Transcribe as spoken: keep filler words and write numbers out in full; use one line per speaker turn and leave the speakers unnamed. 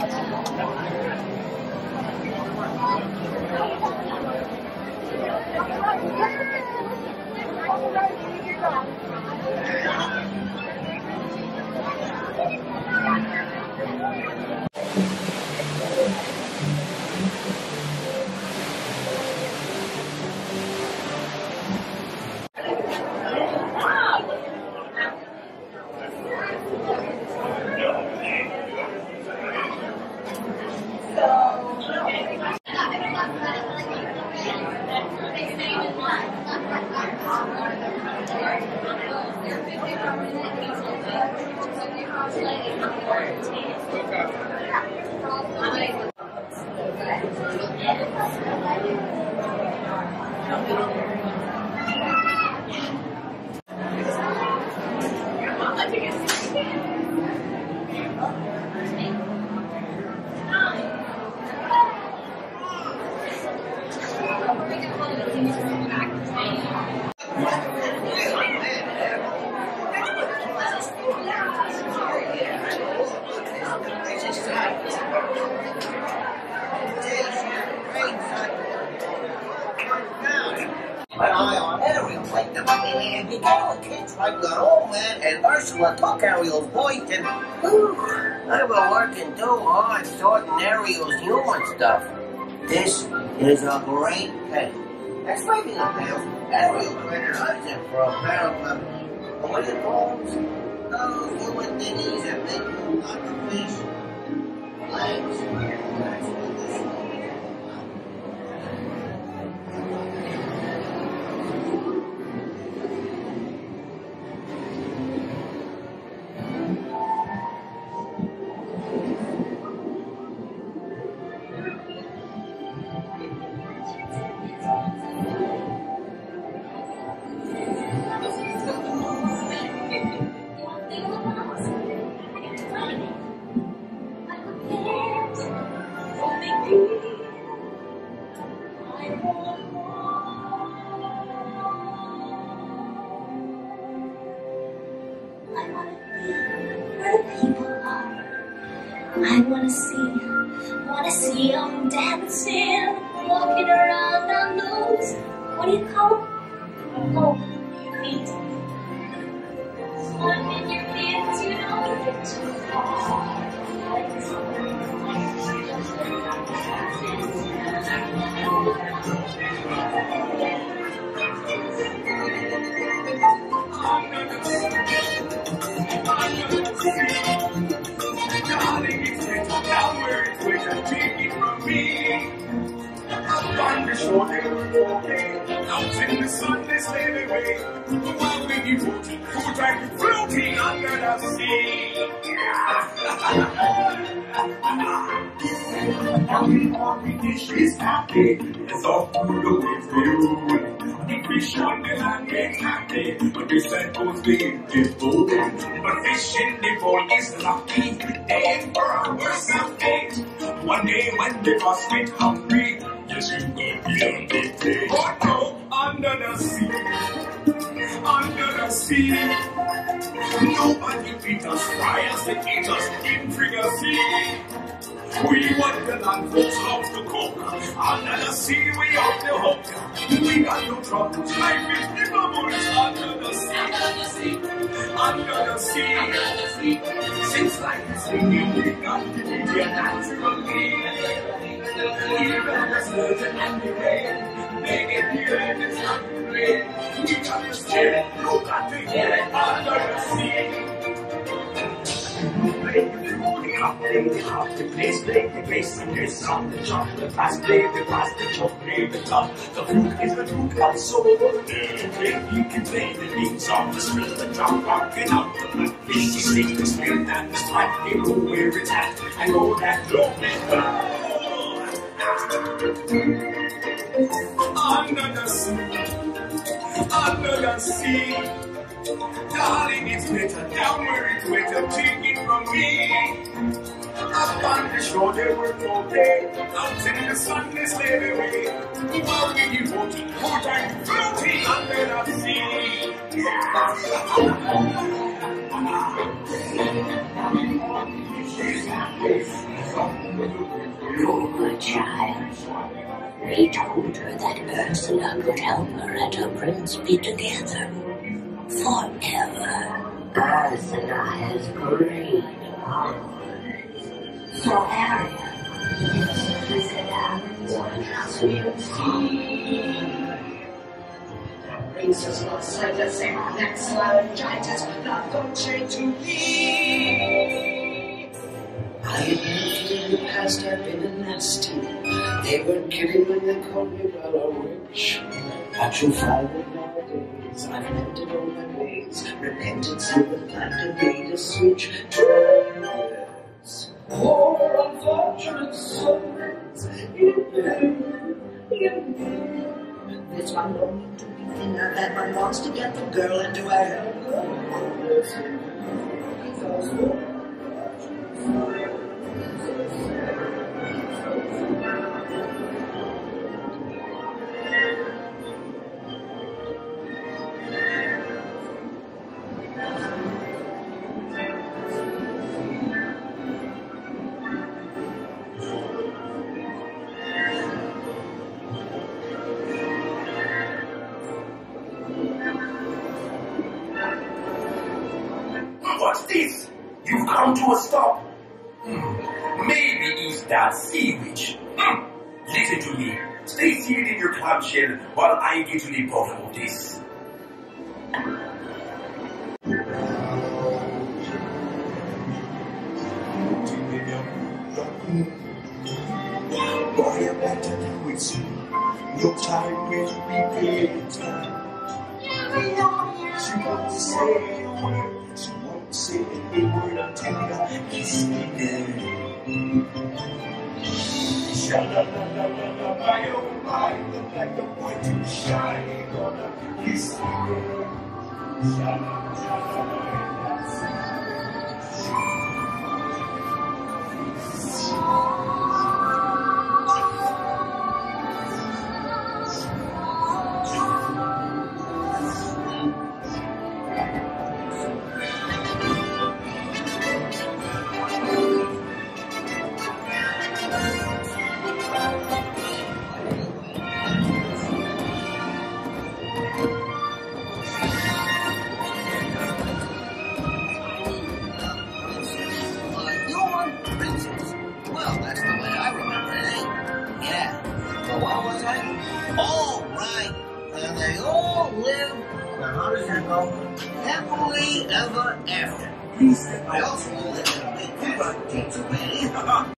Ariel played the money man. He got all kids like the old man, and Ursula took Ariel's voice, and whew, I've been working too hard sorting Ariel's human stuff. This is a great penny. And speaking of pills, Ariel traded us in for a pair of, uh, what do you call them? Those human thingies that make you like a fish. Legs.
I wanna see, wanna see them dancing, walking around on those, what do you call them? Oh, feet. Swimming your feet, you know, get too far.
On the shore they were walking, out in the sun they stayed away. While we be floating, food like floating under the sea. Walking on the fish is happy, it's off to the waves they roll. The fish on the land ain't happy, but the sand goes big is golden. But fish in the bowl is lucky, they ain't for a worse of fate. One day when they must get hungry, yes, you could be on the day. Oh no, under the sea, under the sea. Nobody beat us, fry us and eat us in the sea. We want the land folks how to cook. Under the sea, we off the hook. We got no trouble, life is the bubbles. Under the sea, under the sea, under the sea, under the sea. Since life is swinging, we got to be here naturally. Even the surgeon and the rain, make it here and it's not the rain. We got to steer it, you got to get it under the sea. Play the food, the hop, play the hop, the place, play the bass, and there's some the chop, the pass, play the pass, the chop, play the top. The flute is the flute of soul. To play, you can play the beats on the spill, the drum rocking out the black fish. You sing the spirit and the strike, they know where it's at, and know that love is gone. Under the sea, under the sea. Darling, it's better down where it's wetter. Take it from me. Up on the shore they were floating, out in the sun they stayed away. While we be floating, floating, floating under the sea. Yeah.
Poor child. He told her that Ursula could help her and her prince be together forever. Ursula has great powers. So Ariel, Ursula wants to see.
Princess lost sight of Sam, next laryngitis, not gonna change to me. I have lived in the past, I've been a nasty. They weren't kidding when they called me well a witch. But you'll find that nowadays I've landed on my ways. Repentance in the plant and made a switch. Yes. Poor unfortunate souls in pain, in pain. There's one lonely to be thing I've had my thoughts to get the girl into a hell.
What's this? You've come to a stop. Hmm. Maybe it's that sea witch. Hmm. Listen to me. Stay seated in your clamshell while I get to the bottom of this.
Boy, I'm back to do it. No time will be paid. She won't say a word. She won't say a word until you kiss me there. Sha-la-la-la-la-la, my oh my, look like the boy too shy. Gonna kiss me there. Sha-la-la-la-la-la.
All right, and they all live, now how does that go? Happily ever after. They also all live in a big house.